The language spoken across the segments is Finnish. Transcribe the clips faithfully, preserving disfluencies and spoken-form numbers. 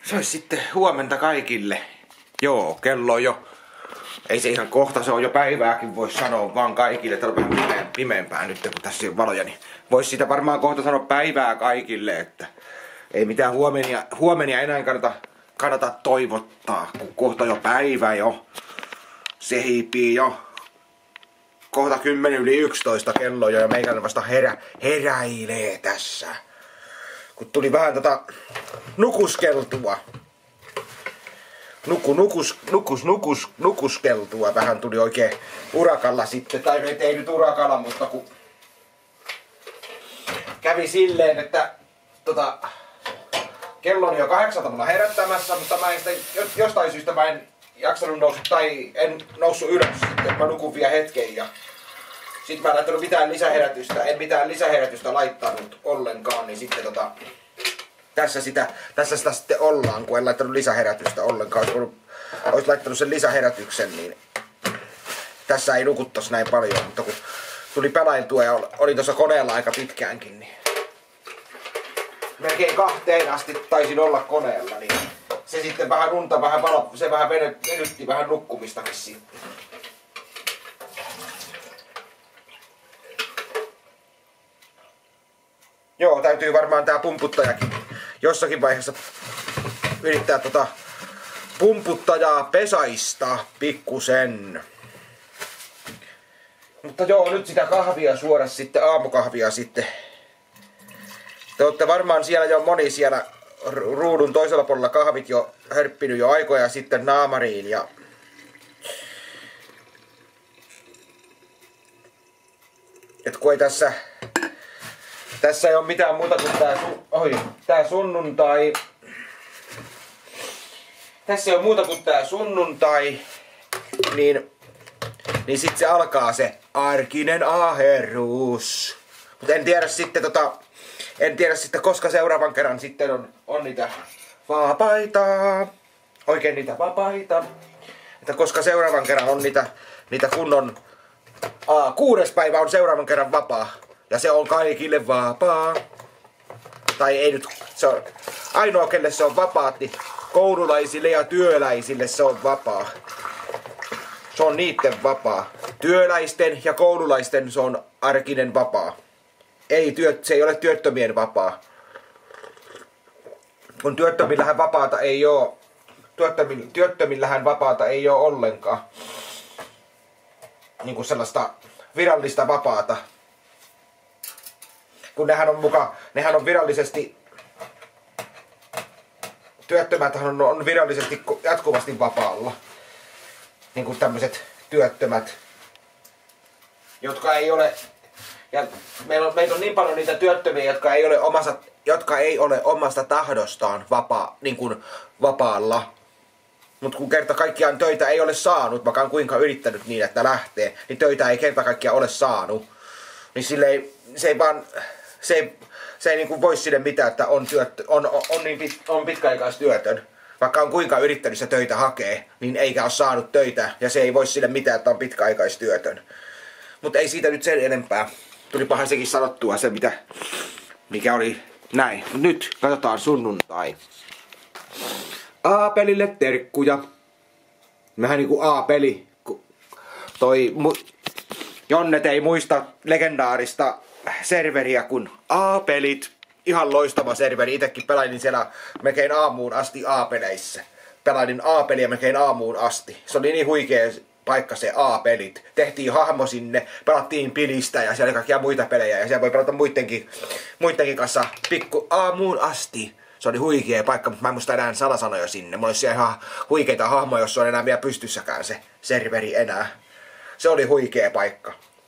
Se olisi sitten huomenta kaikille. Joo, kello on jo... Ei se ihan kohta, se on jo päivääkin, voisi sanoa vaan kaikille. Täällä on vähän pimeä, pimeämpää nyt, kun tässä on valoja, niin voisi sitä varmaan kohta sanoa päivää kaikille, että ei mitään huomenia, huomenia enää kannata, kannata toivottaa, kun kohta jo päivä jo. Se hiipii jo. Kohta kymmenen yli yksitoista kello jo ja meikällä vasta herä, heräilee tässä. Kun tuli vähän tota nukuskeltua. Nuku, nukus, nukus, nukus, nukuskeltua. Vähän tuli oikein urakalla sitten. Tai ei nyt urakalla, mutta kun kävi silleen, että tota, kello on jo kahdeksalta mulla herättämässä, mutta mä en sitä, jostain syystä mä en jaksanut noussut tai en noussut ylös sitten. Mä nukun vielä hetken ja sit mä en laittanut mitään lisäherätystä, en mitään lisäherätystä laittanut ollenkaan, niin sitten tota Tässä sitä, tässä sitä sitten ollaan, kun en laittanut lisäherätystä ollenkaan. Olisi, olisi laittanut sen lisäherätyksen, niin tässä ei nukuttais näin paljon. Mutta kun tuli pelailtua ja oli tuossa koneella aika pitkäänkin, niin melkein kahteen asti taisin olla koneella, niin se sitten vähän unta, vähän valo, se vähän venytti vähän nukkumistakin sitten. Joo, täytyy varmaan tää pumputtajakin jossakin vaiheessa yrittää tota pumputtajaa pesaista pikkusen. Mutta joo, nyt sitä kahvia suora sitten, aamukahvia sitten. Te olette varmaan siellä jo moni siellä ruudun toisella puolella kahvit jo hörppinyt jo aikoja sitten naamariin ja et kun ei tässä Tässä ei ole mitään muuta kuin tää, su Oi, tää sunnuntai. Tässä ei ole muuta kuin tää sunnuntai. Niin, niin sit se alkaa se arkinen aaherruus. Mut en tiedä sitten tota... En tiedä sitten koska seuraavan kerran sitten on, on niitä vapaita. Oikein niitä vapaita. Että koska seuraavan kerran on niitä, niitä kunnon... Aa, kuudes päivä on seuraavan kerran vapaa. Ja se on kaikille vapaa. Tai ei nyt, se on ainoa kelle se on vapaat, niin koululaisille ja työläisille se on vapaa. Se on niitten vapaa. Työläisten ja koululaisten se on arkinen vapaa. Ei työ, se ei ole työttömien vapaa. Kun työttömillähän vapaata ei oo. Työttömillä, työttömillähän vapaata ei oo ollenkaan. Niinku sellaista virallista vapaata. Kun nehän on muka, nehän on virallisesti, työttömäthän on, on virallisesti jatkuvasti vapaalla. Niin kuin tämmöiset työttömät, jotka ei ole, ja meillä on, meillä on niin paljon niitä työttömiä, jotka ei ole omasta, jotka ei ole omasta tahdostaan vapaa, niin kuin vapaalla. Mutta kun kerta kaikkiaan töitä ei ole saanut, vaikka on kuinka yrittänyt niin, että lähtee, niin töitä ei kerta kaikkiaan ole saanut. Niin sille ei, se ei vaan, se ei, se ei niinku voi sille mitään, että on, työt, on, on, on, niin pit, on pitkäaikaistyötön. Vaikka on kuinka yrittänyt se töitä hakee, niin eikä ole saanut töitä. Ja se ei voi sille mitään, että on pitkäaikaistyötön. Mutta ei siitä nyt sen enempää. Tuli pahan sekin sanottua se, mitä, mikä oli näin. Mut nyt katsotaan sunnuntai. Aapelille terkkuja. Vähän niinku A-peli. Toi... Mu Jonnet ei muista legendaarista serveriä kuin A-pelit. Ihan loistava serveri. Itekin pelailin siellä melkein aamuun asti A-peleissä. Pelailin A-peliä melkein aamuun asti. Se oli niin huikea paikka se A-pelit. Tehtiin hahmo sinne, pelattiin pilistä ja siellä oli kaikkia muita pelejä. Ja siellä voi pelata muidenkin, muidenkin kanssa pikku aamuun asti. Se oli huikea paikka, mutta mä en muista enää salasanoja sinne. Mulla olisi siellä ihan huikeita hahmoja, jos se on enää vielä pystyssäkään se serveri enää. Se oli huikea paikka.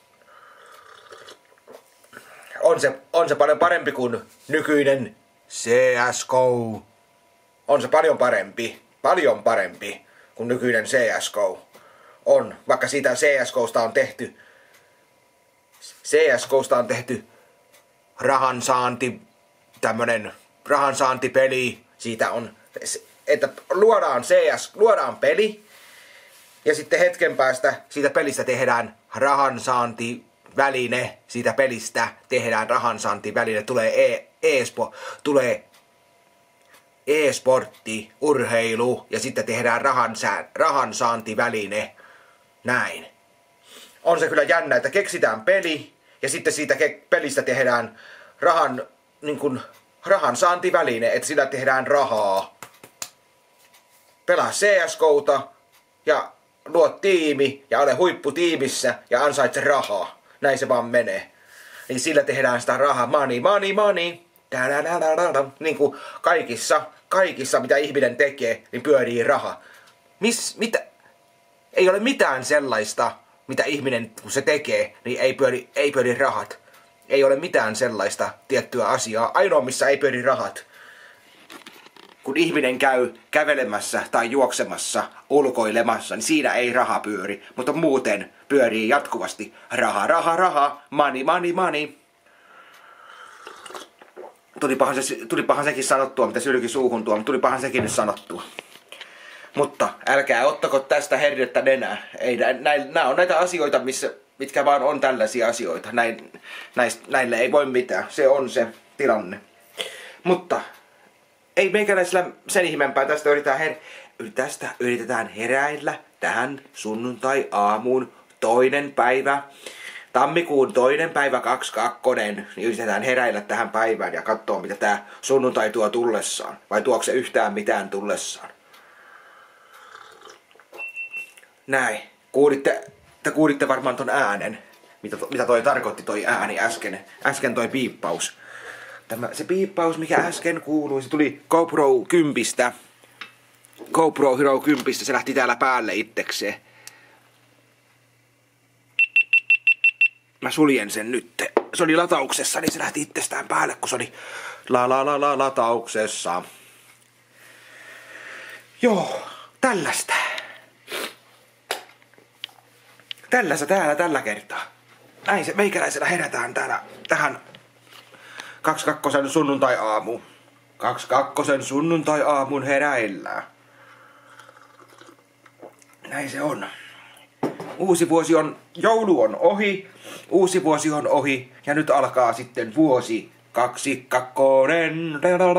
On se, on se paljon parempi kuin nykyinen C S G O. On se paljon parempi. Paljon parempi kuin nykyinen C S G O. On. Vaikka siitä C S G Osta on tehty. C S G Osta on tehty rahansaanti. Tämmönen rahansaantipeli. Siitä on. Että luodaan C S. Luodaan peli. Ja sitten hetken päästä siitä pelistä tehdään rahansaantiväline. Siitä pelistä tehdään rahansaantiväline. Tulee e- e-spo, tulee e-sportti, urheilu ja sitten tehdään rahan, rahansaantiväline. Näin. On se kyllä jännä, että keksitään peli ja sitten siitä pelistä tehdään rahan, niin kuin, rahansaantiväline, että sillä tehdään rahaa. Pelaa C S G O:ta ja luo tiimi ja ole huipputiimissä ja ansaitse rahaa. Näin se vaan menee. Niin sillä tehdään sitä rahaa. Money, money, money. Niin kuin kaikissa, kaikissa mitä ihminen tekee, niin pyörii raha. Mis, mitä? Ei ole mitään sellaista, mitä ihminen kun se tekee, niin ei pyöri, ei pyöri rahat. Ei ole mitään sellaista tiettyä asiaa. Ainoa missä ei pyöri rahat. Kun ihminen käy kävelemässä tai juoksemassa, ulkoilemassa, niin siinä ei raha pyöri. Mutta muuten pyörii jatkuvasti raha, raha, raha, money, money, money. Tulipahan, se, tulipahan sekin sanottua, mitä sylki suuhun tuo, mutta tulipahan sekin nyt sanottua. Mutta älkää ottako tästä herjettä nenää. Ei, näin, nämä on näitä asioita, missä, mitkä vaan on tällaisia asioita. Näin, näistä, näille ei voi mitään. Se on se tilanne. Mutta ei meikäläisellä sen ihmeempää. Tästä yritetään, her... tästä yritetään heräillä tähän sunnuntai-aamuun toinen päivä. Tammikuun toinen päivä kaksikymmentäkaksi, niin yritetään heräillä tähän päivään ja katsoa mitä tää sunnuntai tuo tullessaan. Vai tuoko se yhtään mitään tullessaan. Näin. Kuulitte, te kuulitte varmaan ton äänen. Mitä, to, mitä toi tarkoitti toi ääni äsken. Äsken toi piippaus. Tämä, se piippaus mikä äsken kuului, se tuli GoPro kympistä. GoPro Hero kympistä, se lähti täällä päälle itsekseen. Mä suljen sen nyt. Se oli latauksessa, niin se lähti itsestään päälle, kun se oli la la la la latauksessa. Joo, tällaista. Tällaista täällä tällä kertaa. Näin se meikäläisellä herätään täällä tähän kaksikakkosen sunnuntai-aamuun. Kaksikakkosen sunnuntai-aamun heräillään. Näin se on. Uusi vuosi on, joulu on ohi, uusi vuosi on ohi ja nyt alkaa sitten vuosi kaksikakkonen.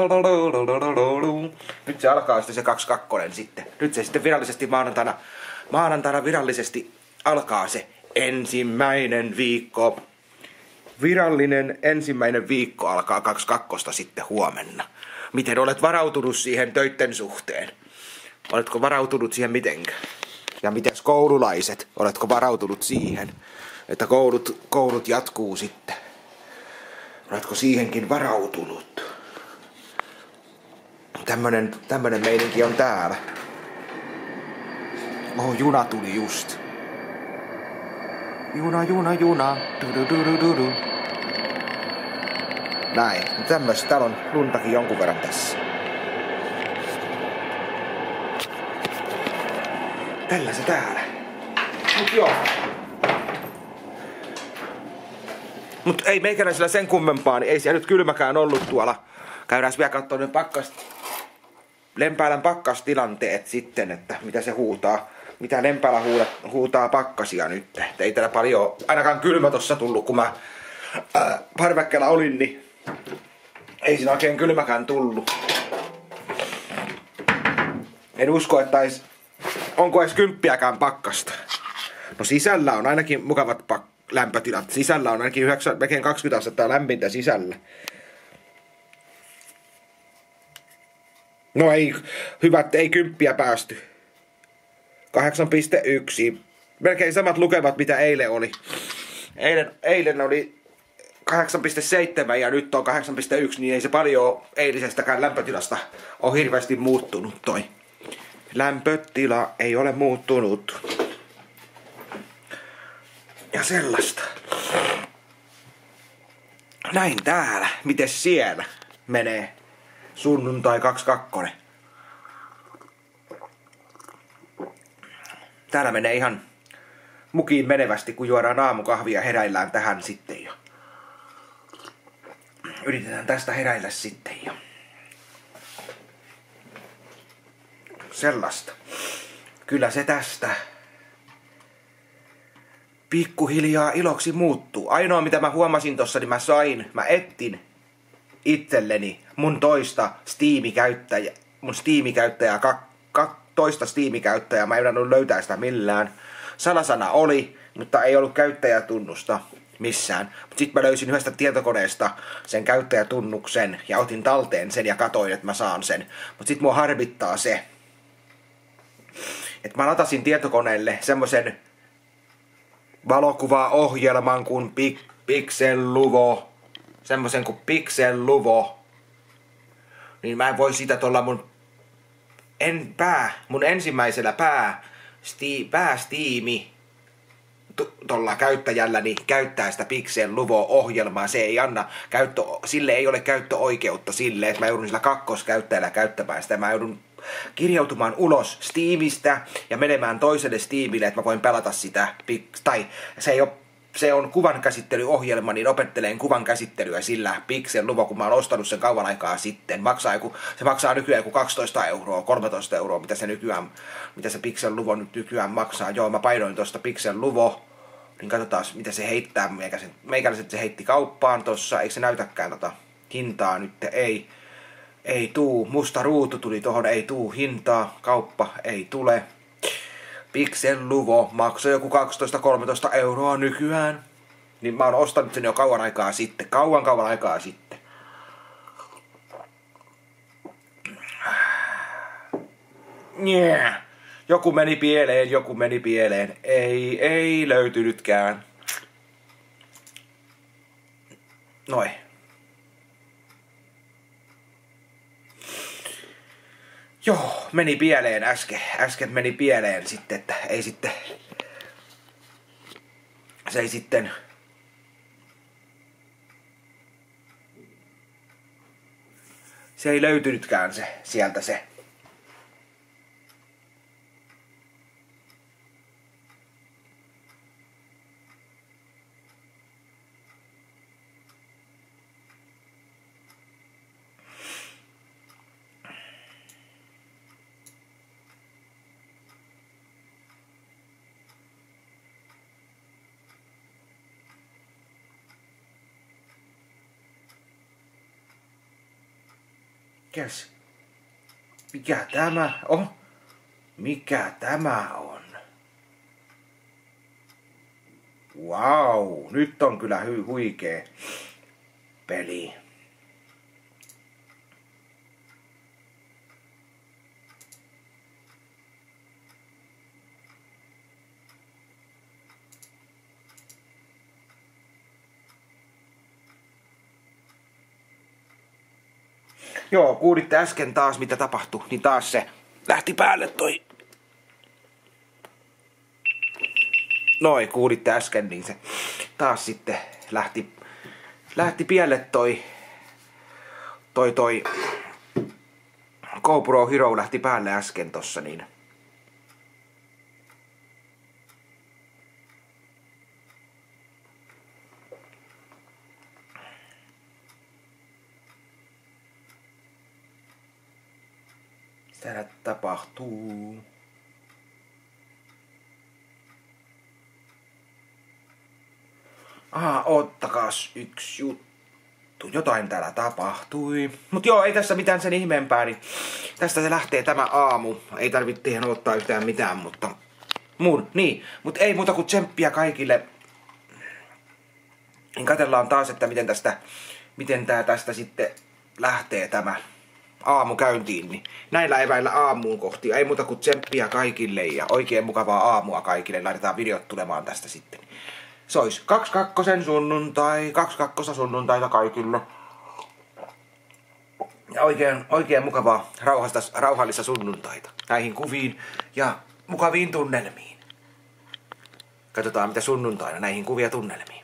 Nyt se alkaa sitten se kaksikakkonen sitten. Nyt se sitten virallisesti maanantaina, maanantaina virallisesti alkaa se ensimmäinen viikko. Virallinen ensimmäinen viikko alkaa kaksikakkosta sitten huomenna. Miten olet varautunut siihen töitten suhteen? Oletko varautunut siihen mitenkään? Ja mites koululaiset, oletko varautunut siihen, että koulut, koulut jatkuu sitten? Oletko siihenkin varautunut? Tämmönen, tämmönen meininki on täällä. Oho, juna tuli just. Juna, juna, juna. Du-du-du-du-du. Näin. Tämmöistä. Täällä on luntakin jonkun verran tässä. Tällä se täällä. Mut joo. Mut ei meikäläisellä sen kummempaa, niin ei siellä nyt kylmäkään ollut tuolla. Käydään vielä katsoa ne pakkas... Lempäälän pakkastilanteet sitten, että mitä se huutaa. Mitä Lempäälä huutaa pakkasia nyt. Et ei täällä paljon, ainakaan kylmä tossa tullut, kun mä ää, parvekkeella olin, niin ei siinä oikein kylmäkään tullut. En usko, että edes, onko edes kymppiäkään pakkasta. No sisällä on ainakin mukavat pak- lämpötilat. Sisällä on ainakin yhdeksän, melkein kaksikymmentä astetta lämmintä sisällä. No ei, hyvät, ei kymppiä päästy. kahdeksan pilkku yksi. Melkein samat lukemat mitä eilen oli. Eilen, eilen oli kahdeksan pilkku seitsemän ja nyt on kahdeksan pilkku yksi, niin ei se paljon eilisestäkään lämpötilasta ole hirveästi muuttunut toi. Lämpötila ei ole muuttunut. Ja sellaista. Näin täällä. Mites siellä menee sunnuntai kaksikymmentäkaksi? Täällä menee ihan mukiin menevästi, kun juodaan aamukahvia ja heräillään tähän sitten jo. Yritetään tästä heräillä sitten jo. Sellaista. Kyllä se tästä pikkuhiljaa iloksi muuttuu. Ainoa mitä mä huomasin tossa, niin mä sain, mä ettin itselleni mun toista Steam-käyttäjää. mun Steam-käyttäjää, kak, kak, toista Steam-käyttäjää, mä en yrittänyt löytää sitä millään. Salasana oli, mutta ei ollut käyttäjätunnusta missään. Mutta sitten mä löysin yhdestä tietokoneesta sen käyttäjätunnuksen ja otin talteen sen ja katoin, että mä saan sen. Mutta sitten mua harmittaa se, että mä latasin tietokoneelle semmoisen valokuvaohjelman kuin Pik- Pixel-Luvo. Semmoisen kuin Pixel-Luvo. Niin mä en voi sitä tuolla mun, en, pää, mun ensimmäisellä pää, sti, päästiimi tuolla käyttäjälläni käyttää sitä Pixel-Luvo-ohjelmaa. Se ei anna käyttö, sille ei ole käyttöoikeutta sille, että mä joudun sillä kakkoskäyttäjällä käyttämään sitä. Mä joudun kirjautumaan ulos Steamista ja menemään toiselle Steamille, että mä voin pelata sitä. Tai se ei ole, se on kuvan käsittelyohjelma, niin opettelen kuvan käsittelyä sillä Pixel-Luvo, kun mä oon ostanut sen kauan aikaa sitten. Maksaa joku, se maksaa nykyään joku kaksitoista euroa, kolmetoista euroa, mitä se nykyään, mitä se Pixel-Luvo nyt nykyään maksaa. Joo, mä painoin tosta Pixel-Luvo, niin katsotaan mitä se heittää. Meikäläiset se heitti kauppaan tossa, eikö se näytäkään tota hintaa nyt? Ei. Ei tuu, musta ruutu tuli tohon, ei tuu hintaa, kauppa ei tule. Pixel-Luvo maksoi joku kaksitoista kolmetoista euroa nykyään. Niin mä oon ostanut sen jo kauan aikaa sitten, kauan kauan aikaa sitten. Yeah. Joku meni pieleen, joku meni pieleen. Ei, ei löytynytkään. Noin. Joo, meni pieleen äsken. Äsken meni pieleen sitten, että ei sitten... Se ei sitten... Se ei löytynytkään se, sieltä se. Mikäs? Mikä tämä on? Mikä tämä on? Wow, nyt on kyllä hy- huikee peli. Joo, kuulitte äsken taas mitä tapahtui, niin taas se lähti päälle toi. Noi, kuulitte äsken, niin se taas sitten lähti, lähti pielle toi, toi toi GoPro Hero lähti päälle äsken tossa, niin täällä tapahtuu. Ah, ottakaas yksi juttu. Jotain täällä tapahtui. Mut joo, ei tässä mitään sen ihmeempää, niin tästä se lähtee tämä aamu. Ei tarvitse ihan ottaa yhtään mitään, mutta muun, niin. Mut ei muuta kuin tsemppiä kaikille. Niin katsellaan taas, että miten tästä, miten tää tästä sitten lähtee tämä aamu käyntiin, niin näillä eväillä aamuun kohti. Ei muuta kuin tsemppiä kaikille ja oikein mukavaa aamua kaikille. Laitetaan videot tulemaan tästä sitten. Se olisi kaksi kakkosen sunnuntai, kaksi kakkosta sunnuntaita kaikille. Ja oikein, oikein mukavaa rauhasta, rauhallista sunnuntaita näihin kuviin ja mukaviin tunnelmiin. Katsotaan mitä sunnuntaina näihin kuvia tunnelmiin.